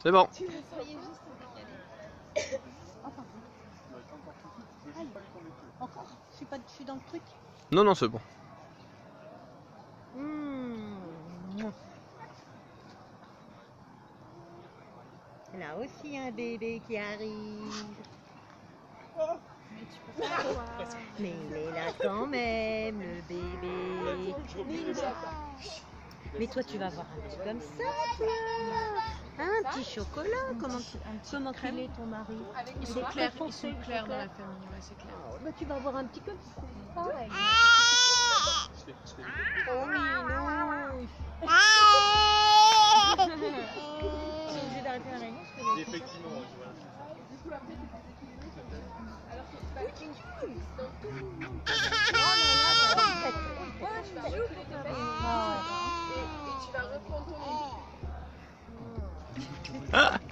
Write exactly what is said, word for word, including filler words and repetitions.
C'est bon. Encore? Je suis pas, je suis dans le truc. Non, non, c'est bon. Mmh. Là aussi un bébé qui arrive. Mais tu peux pas voir. Mais il est là quand même, le bébé. Mais toi, tu vas avoir un petit comme ça, toi. Un petit chocolat. Comment tu, comment il est ton mari? Ils sont clairs, ils sont clairs dans la famille, ouais, c'est clair. Oh, bah, tu vas avoir un petit comme ça. Pareil. Oh, minouche. J'ai obligé d'arrêter la réunion. Effectivement, je vois. Et tu vas reprendre ton Ah